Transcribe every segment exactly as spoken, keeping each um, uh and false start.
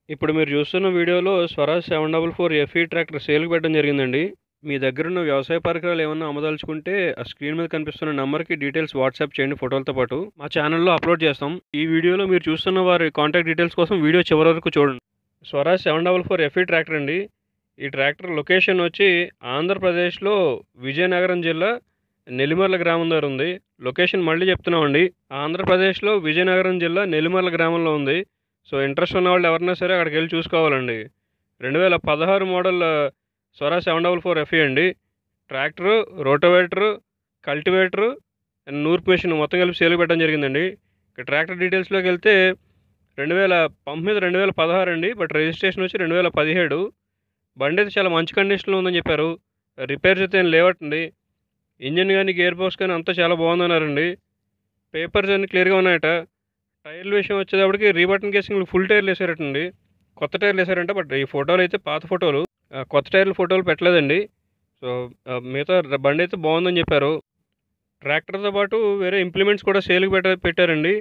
ఇప్పుడు మీరు చూస్తున్న వీడియోలో Swaraj seven double four FE tractor సేల్కి పెట్టడం జరిగిందండి. మీ దగ్గరున్న వ్యవసాయ పరికరాలు ఏమన్నా అమ్మదలుచుకుంటే ఆ స్క్రీన్ మీద కనిపిస్తున్న నెంబర్కి డీటెయిల్స్ వాట్సాప్ చేయండి ఫోటోలతో పాటు. మా ఛానల్లో అప్లోడ్ చేస్తాం. ఈ వీడియోలో మీరు చూస్తున్న వారి కాంటాక్ట్ డీటెయిల్స్ కోసం వీడియో చివరి వరకు చూడండి. Swaraj seven double four FE tractor అండి. ఈ ట్రాక్టర్ లొకేషన్ వచ్చి ఆంధ్రప్రదేశ్లో విజయనగరం జిల్లా నెల్లిమర్ల గ్రామం దగ్గర ఉంది. లొకేషన్ మళ్ళీ చెప్తున్నామండి, ఆంధ్రప్రదేశ్లో విజయనగరం జిల్లా నెల్లిమర్ల గ్రామంలో ఉంది. సో ఇంట్రెస్ట్ ఉన్న వాళ్ళు ఎవరైనా సరే అక్కడికి వెళ్ళి చూసుకోవాలండి. రెండు వేల పదహారు model Swaraj seven double four FE అండి. ట్రాక్టరు, రోటోవేటరు, కల్టివేటరు అండ్ నూర్పు మెషిన్ మొత్తం కలిపి సేల్ పెట్టడం జరిగిందండి. ఇక ట్రాక్టర్ డీటెయిల్స్లోకి వెళ్తే రెండు వేల పంప్ మీద రెండు వేల పదహారు అండి, బట్ రిజిస్ట్రేషన్ వచ్చి రెండు వేల పదిహేడు. బండి అయితే చాలా మంచి కండిషన్లో ఉందని చెప్పారు. రిపేర్స్ అయితే ఏం లేవటండి. ఇంజిన్ కానీ గేర్ బాక్స్ కానీ అంతా చాలా బాగుందన్నారండి. పేపర్స్ అన్నీ క్లియర్గా ఉన్నాయట. టైర్ల విషయం వచ్చేటప్పటికి రీబటన్ కేసింగ్ ఫుల్ టైర్లు వేసారటండి. కొత్త టైర్లు వేసారంట, బట్ ఈ ఫోటోలు అయితే పాత ఫోటోలు, కొత్త టైర్ల ఫోటోలు పెట్టలేదండి. సో మిగతా బండి అయితే బాగుందని చెప్పారు. ట్రాక్టర్తో పాటు వేరే ఇంప్లిమెంట్స్ కూడా సేల్కి పెట్ట పెట్టారండి.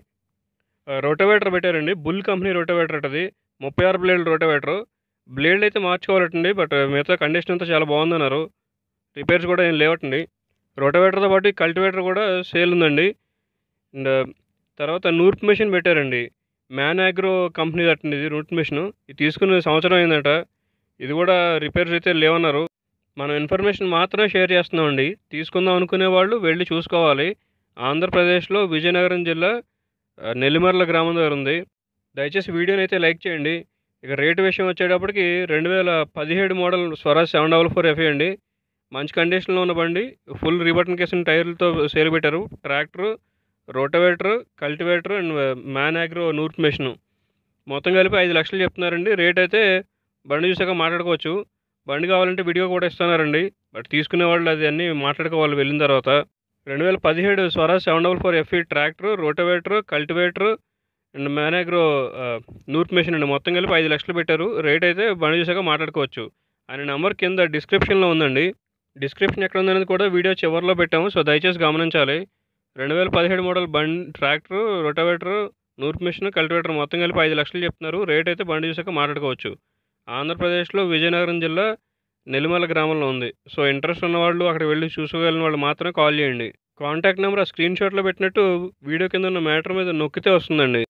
రోటోవేటర్ పెట్టారండి. బుల్ కంపెనీ రోటోవేటర్ అటది, ముప్పై ఆరు బ్లేడ్ రోటోవేటర్. బ్లేడ్లు అయితే మార్చుకోవాలటండి, బట్ మిగతా కండిషన్ అంతా చాలా బాగుందన్నారు. రిపేర్స్ కూడా ఏం లేవటండి. రోటోవేటర్తో పాటు కల్టివేటర్ కూడా సేల్ ఉందండి. అండ్ తర్వాత నూర్పు మెషిన్ పెట్టారండి. మ్యాన్ అగ్రో కంపెనీ అట్టండి ఇది నూర్పు మెషిన్. ఇది తీసుకున్న సంవత్సరం అయిందట. ఇది కూడా రిపేర్స్ అయితే లేవన్నారు. మనం ఇన్ఫర్మేషన్ మాత్రమే షేర్ చేస్తున్నామండి. తీసుకుందాం అనుకునే వాళ్ళు వెళ్ళి చూసుకోవాలి. ఆంధ్రప్రదేశ్లో విజయనగరం జిల్లా నెల్లిమర్ల గ్రామం దగ్గర ఉంది. దయచేసి వీడియోని అయితే లైక్ చేయండి. ఇక రేటు విషయం వచ్చేటప్పటికి రెండు వేల పదిహేడు model Swaraj seven double four FE అండి. మంచి కండిషన్లో ఉన్న బండి, ఫుల్ రిబటన్ కేసిన టైర్లతో సేల్ పెట్టారు. Tractor, rotavator, cultivator and Man Agro నూర్పు మెషిన్ మొత్తం కలిపి ఐదు లక్షలు చెప్తున్నారండి. రేట్ అయితే బండి చూసాక మాట్లాడుకోవచ్చు. బండి కావాలంటే వీడియో కూడా ఇస్తున్నారండి, బట్ తీసుకునే వాళ్ళు అది అన్నీ మాట్లాడుకోవాలి వెళ్ళిన తర్వాత. రెండు వేల పదిహేడు Swaraj seven double four FE tractor, rotavator, cultivator and Man Agro నూర్పు మెషిన్ అండి. మొత్తం కలిపి ఐదు లక్షలు పెట్టారు. రేట్ అయితే బండి చూసాక మాట్లాడుకోవచ్చు. ఆయన నెంబర్ కింద డిస్క్రిప్షన్లో ఉందండి. డిస్క్రిప్షన్ ఎక్కడ ఉందనేది కూడా వీడియో చివరిలో పెట్టాము, సో దయచేసి గమనించాలి. రెండు వేల పదిహేడు మోడల్ బండి ట్రాక్టరు, రోటోవేటరు, నూర్పు మెషిన్, కల్టివేటర్ మొత్తం కలిపి ఐదు లక్షలు చెప్తున్నారు. రేట్ అయితే బండి చూసాక మాట్లాడుకోవచ్చు. ఆంధ్రప్రదేశ్లో విజయనగరం జిల్లా నెల్లిమర్ల గ్రామంలో ఉంది. సో ఇంట్రెస్ట్ ఉన్న వాళ్ళు అక్కడ వెళ్ళి చూసుకోగలిగిన వాళ్ళు మాత్రమే కాల్ చేయండి. కాంటాక్ట్ నెంబర్ ఆ స్క్రీన్ షాట్లో పెట్టినట్టు వీడియో కింద ఉన్న మ్యాటర్ మీద నొక్కితే వస్తుందండి.